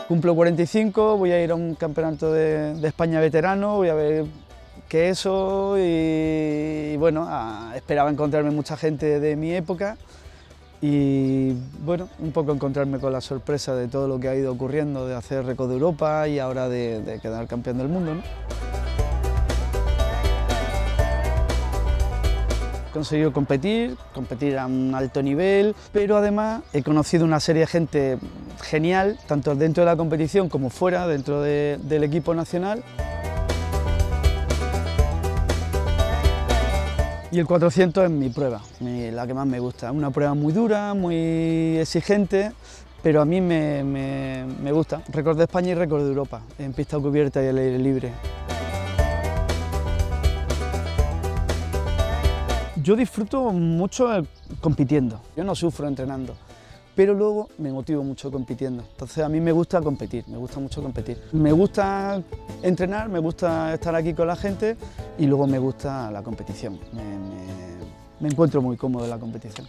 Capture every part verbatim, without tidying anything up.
Cumplo cuarenta y cinco, voy a ir a un campeonato de, de España veterano, voy a ver qué es eso y, y bueno, a, esperaba encontrarme mucha gente de mi época y bueno, un poco encontrarme con la sorpresa de todo lo que ha ido ocurriendo, de hacer récord de Europa y ahora de, de quedar campeón del mundo, ¿no? He conseguido competir, competir a un alto nivel, pero además he conocido una serie de gente genial, tanto dentro de la competición como fuera, dentro de, del equipo nacional. Y el cuatrocientos es mi prueba, mi, la que más me gusta. Es una prueba muy dura, muy exigente, pero a mí me, me, me gusta. Récord de España y récord de Europa, en pista cubierta y al aire libre. Yo disfruto mucho compitiendo, yo no sufro entrenando, pero luego me motivo mucho compitiendo. Entonces a mí me gusta competir, me gusta mucho competir. Me gusta entrenar, me gusta estar aquí con la gente y luego me gusta la competición. Me, me, me encuentro muy cómodo en la competición.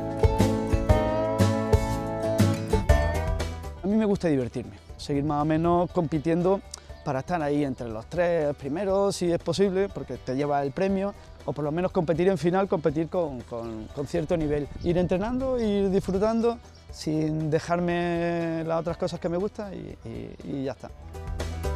A mí me gusta divertirme, seguir más o menos compitiendo para estar ahí entre los tres primeros, si es posible, porque te lleva el premio, o por lo menos competir en final, competir con, con, con cierto nivel. Ir entrenando, ir disfrutando, sin dejarme las otras cosas que me gustan y, y, y ya está.